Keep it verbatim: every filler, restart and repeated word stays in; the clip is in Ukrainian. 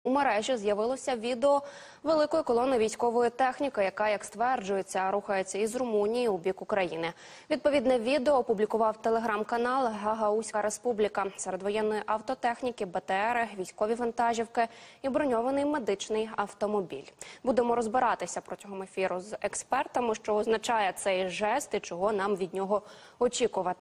У мережі з'явилося відео великої колони військової техніки, яка, як стверджується, рухається із Румунії у бік України. Відповідне відео опублікував телеграм-канал «Гагаузька Республіка». Серед воєнної автотехніки, БТРи, військові вантажівки і броньований медичний автомобіль. Будемо розбиратися протягом ефіру з експертами, що означає цей жест і чого нам від нього очікувати.